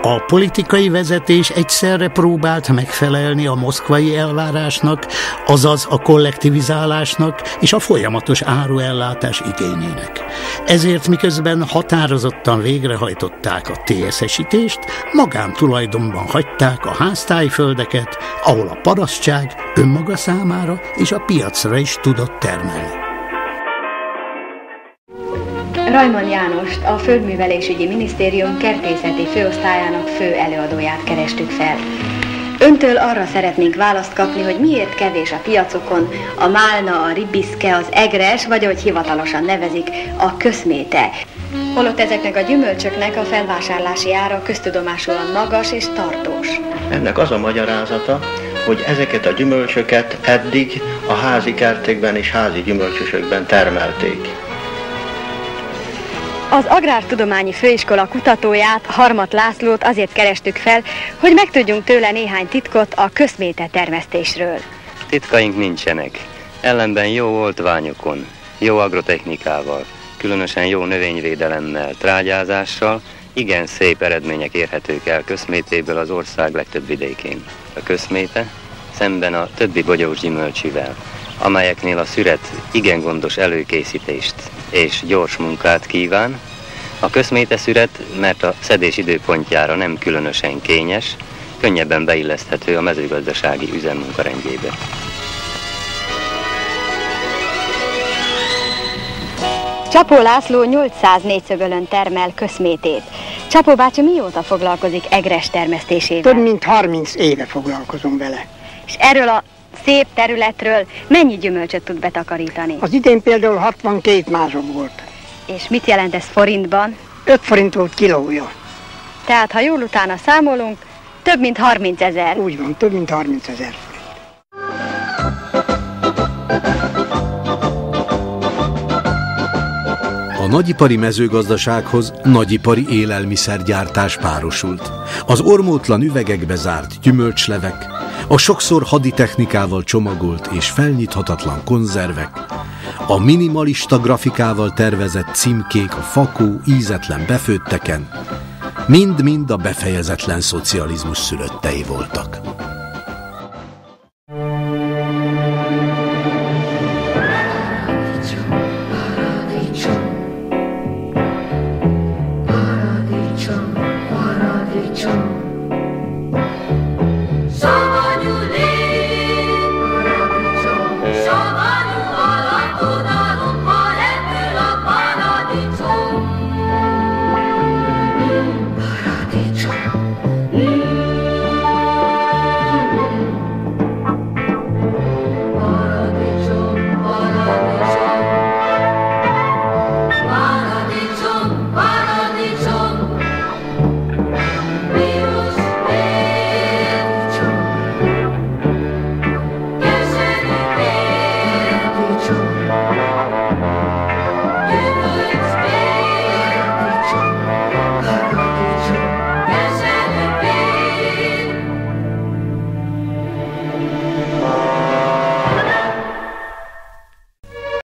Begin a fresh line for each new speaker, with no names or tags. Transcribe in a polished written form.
A politikai vezetés egyszerre próbált megfelelni a moszkvai elvárásnak, azaz a kollektivizálásnak és a folyamatos áruellátás igényének. Ezért miközben határozottan végrehajtották a TSZ-esítést, magántulajdonban hagyták a háztájföldeket, ahol a parasztság önmaga számára és a piacra is tudott termelni.
Rajmond Jánost, a Földművelésügyi Minisztérium kertészeti főosztályának fő előadóját kerestük fel. Öntől arra szeretnénk választ kapni, hogy miért kevés a piacokon a málna, a ribiszke, az egres, vagy ahogy hivatalosan nevezik, a köszméte. Holott ezeknek a gyümölcsöknek a felvásárlási ára köztudomásúan magas és tartós.
Ennek az a magyarázata, hogy ezeket a gyümölcsöket eddig a házi kertekben és házi gyümölcsösökben termelték.
Az Agrártudományi Főiskola kutatóját, Harmat Lászlót azért kerestük fel, hogy megtudjunk tőle néhány titkot a köszméte termesztésről.
Titkaink nincsenek, ellenben jó oltványokon, jó agrotechnikával, különösen jó növényvédelemmel, trágyázással igen szép eredmények érhetők el köszmétéből az ország legtöbb vidékén. A köszméte szemben a többi bogyós gyümölcsivel, amelyeknél a szüret igen gondos előkészítést és gyors munkát kíván. A köszméte szüret, mert a szedés időpontjára nem különösen kényes, könnyebben beilleszthető a mezőgazdasági üzemmunkarendjébe.
Csapó László 800 négyszögölön termel köszmétét. Csapó bácsi mióta foglalkozik egres termesztésével?
Több mint 30 éve foglalkozom vele.
És erről a szép területről mennyi gyümölcsöt tud betakarítani?
Az idén például 62 mázsom volt.
És mit jelent ez forintban?
5 forint volt kilója.
Tehát, ha jól utána számolunk, több mint 30 000.
Úgy van, több mint 30 000 forint.
A nagyipari mezőgazdasághoz nagyipari élelmiszergyártás párosult. Az ormótlan üvegekbe zárt gyümölcslevek, a sokszor haditechnikával csomagolt és felnyithatatlan konzervek, a minimalista grafikával tervezett címkék a fakó, ízetlen befőtteken, mind-mind a befejezetlen szocializmus szülöttei voltak.
Paradicsom, paradicsom, paradicsom.